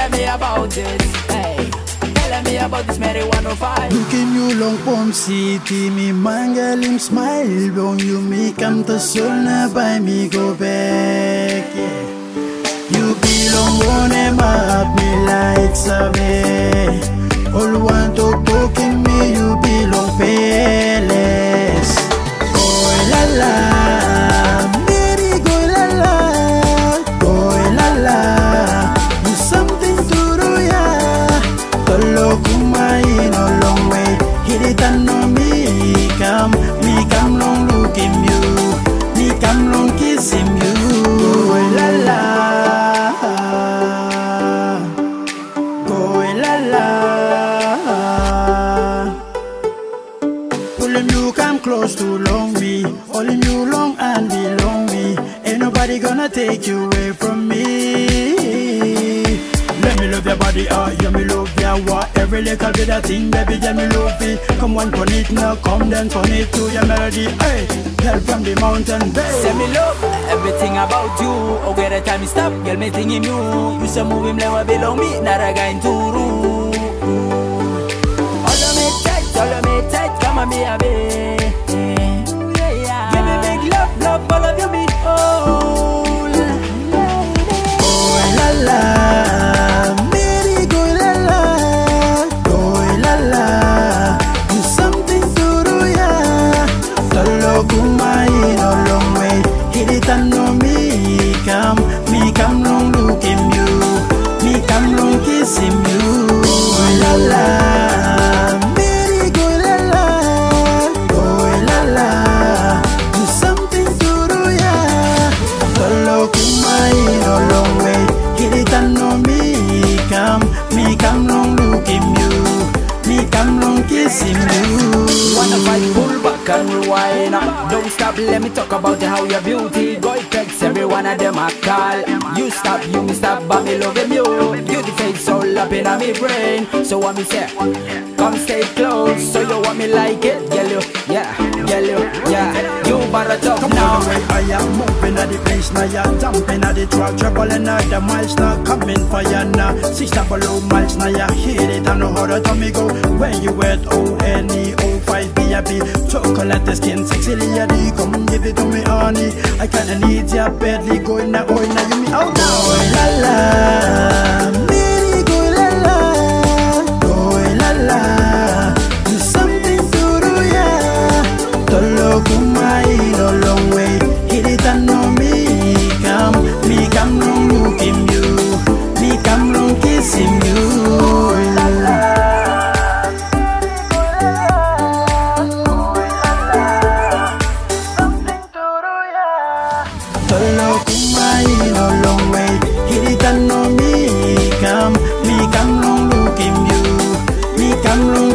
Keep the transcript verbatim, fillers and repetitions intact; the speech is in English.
tell me about it. Hey, tell me about this Meri one oh five. Looking you long pom city, me manga lim smile. Bon you me come to soul by me go back. Yeah. You belong on a map, me like Sabe. All want to talking me, you belong palace. Oh la la, Meri Goi la la, oh la la. Do something to do ya. Tolo kumai no long way. Hit it and no me come, me come long looking you, me come long kissing you. Oh la la. You come close to long me, holding you long and belong me. Ain't nobody gonna take you away from me. Let me love your body, ah, yeah, me love your what. Every little bit of thing, baby, yeah, me love it. Come on, pon it now, come dance on it to your melody. Hey, girl from the mountain, babe. Say me love everything about you. Okay, the time you stop, girl, me thinking you. You say move him like what belong me, not a guy in Turu. All of me tight, all of me tight, come on, me a babe. Give me big love, love, all of you me all. Oh la la, Meri Goi la la, oh la la. Do something to do ya. Tolo kumai no long way. Hit it and no me come, me come long looking you, me come long kissing you. Oh la la. Me come long looking you, me come long kissing you. Wanna fight, pull back and rewind. Don't stop, let me talk about how your beauty. Goi text every one of them I call. You stop, you me stop, but me love you. Beauty face all up in my brain. So what me say? Come stay close. So you want me like it? Girl you, yeah, girl you, yeah. You better talk come now. Come on the way I am moving at the place now. You're jumping at the track, traveling at the miles now. Coming for you now. Six double miles now. You hit it, I know how to tell me go. When you at O N E O five B A B. Chocolate skin, sexy lady. Come give it to me honey. I kinda need ya badly. Going now, oh now you me out now. Oh la la, Meri Goi la la, oh la la. Do something to do ya. Tolo kumai no long way. Hit it and no me come, me come long looking you, me come long kissing you. Oh la la. Tolo kumai no long way. Hit it and no me come, me come long looking you, me come long